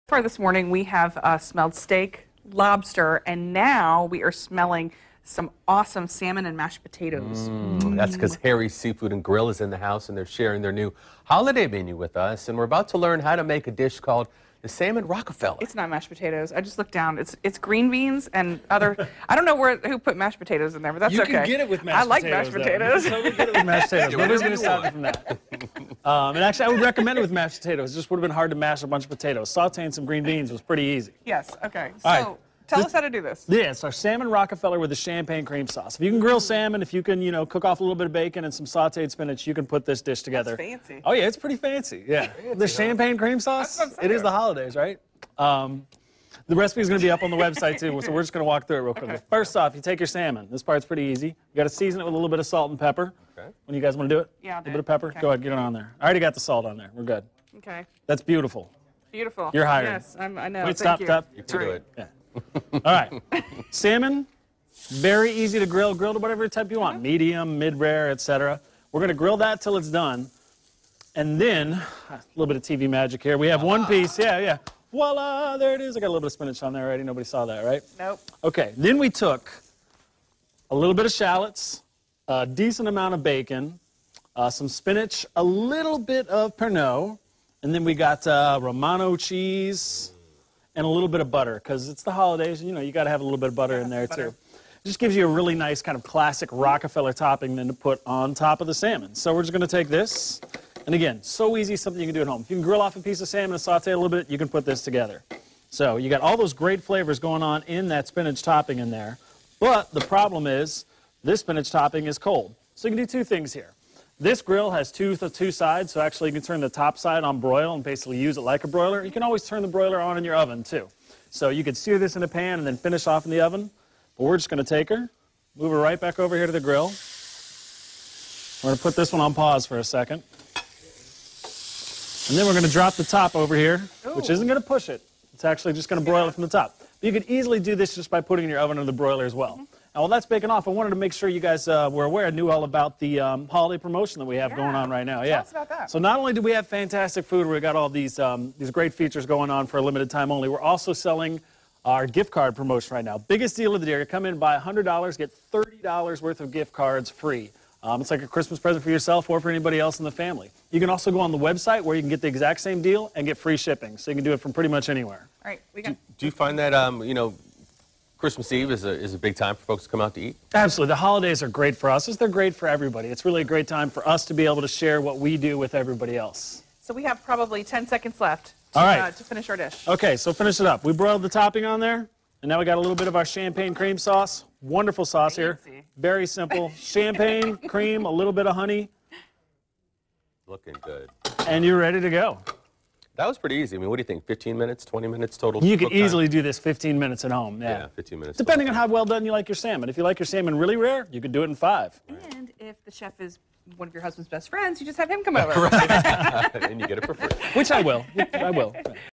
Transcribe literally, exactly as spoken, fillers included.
far this morning, we have uh, smelled steak, lobster, and now we are smelling some awesome salmon and mashed potatoes. Mm, mm. That's because Harry's Seafood and Grill is in the house, and they're sharing their new holiday menu with us. And we're about to learn how to make a dish called the Salmon Rockefeller. It's not mashed potatoes. I just looked down. It's it's green beans and other. I don't know where who put mashed potatoes in there, but that's you okay. You can get it with mashed I like potatoes. mashed potatoes. You can totally get it with mashed potatoes. Nobody's going to stop you from that. Um, and actually, I would recommend it with mashed potatoes. It just would have been hard to mash a bunch of potatoes. Sauteing some green beans was pretty easy. Yes. Okay. So All right. tell this, us how to do this. Yeah, it's our salmon Rockefeller with the champagne cream sauce. If you can grill salmon, if you can, you know, cook off a little bit of bacon and some sauteed spinach, you can put this dish together. That's fancy. Oh yeah, it's pretty fancy. Yeah, fancy, the champagne cream sauce. It is the holidays, right? Um, the recipe is going to be up on the website too, so we're just going to walk through it real quickly. Okay. First off, you take your salmon. This part's pretty easy. You got to season it with a little bit of salt and pepper. Okay. When you guys want to do it? Yeah, I'll a do little it. bit of pepper. Okay. Go ahead, get it on there. I already got the salt on there. We're good. Okay. That's beautiful. Beautiful. You're hired. Yes, I'm, I know. Wait, Thank stop, you. stop. You can do it. Yeah. All right. Salmon, very easy to grill. Grill to whatever type you want. Uh-huh. Medium, mid-rare, et cetera. We're going to grill that till it's done. And then, a little bit of T V magic here. We have one piece. Yeah, yeah. Voila, there it is. I got a little bit of spinach on there already. Nobody saw that, right? Nope. Okay, then we took a little bit of shallots, a decent amount of bacon, uh, some spinach, a little bit of Pernod, and then we got uh, Romano cheese and a little bit of butter, because it's the holidays, and you know, you got to have a little bit of butter yeah, in there butter. too. It just gives you a really nice kind of classic Rockefeller topping then to put on top of the salmon. So we're just going to take this. And again, so easy, something you can do at home. If you can grill off a piece of salmon and saute it a little bit, you can put this together. So you got all those great flavors going on in that spinach topping in there. But the problem is, this spinach topping is cold. So you can do two things here. This grill has two, two sides, so actually you can turn the top side on broil and basically use it like a broiler. You can always turn the broiler on in your oven too. So you could sear this in a pan and then finish off in the oven. But we're just going to take her, move her right back over here to the grill. We're going to put this one on pause for a second. And then we're going to drop the top over here, Ooh. which isn't going to push it. It's actually just going to broil it from the top. But you could easily do this just by putting it in your oven or the broiler as well. Mm-hmm. Now, while that's baking off, I wanted to make sure you guys uh, were aware, knew all about the um, holiday promotion that we have yeah. going on right now. Tell yeah. us about that. So not only do we have fantastic food, we got all these um, these great features going on for a limited time only. We're also selling our gift card promotion right now. Biggest deal of the year. You come in, buy one hundred dollars, get thirty dollars worth of gift cards free. Um, it's like a Christmas present for yourself or for anybody else in the family. You can also go on the website where you can get the exact same deal and get free shipping. So you can do it from pretty much anywhere. All right, we got. Do, do you find that um, you know, Christmas Eve is a is a big time for folks to come out to eat? Absolutely. The holidays are great for us, as they're great for everybody. It's really a great time for us to be able to share what we do with everybody else. So we have probably ten seconds left to, All right. uh, to finish our dish. Okay, so finish it up. We broiled the topping on there, and now we got a little bit of our champagne cream sauce. Wonderful sauce here. Fancy. Very simple. Champagne, cream, a little bit of honey. Looking good. And you're ready to go. That was pretty easy. I mean, what do you think? fifteen minutes, twenty minutes total? You could cook time? easily do this fifteen minutes at home. Yeah, Yeah, fifteen minutes. Depending total. on how well done you like your salmon. If you like your salmon really rare, you could do it in five. And if the chef is one of your husband's best friends, you just have him come over. Right. And you get it for free. Which I will. I will.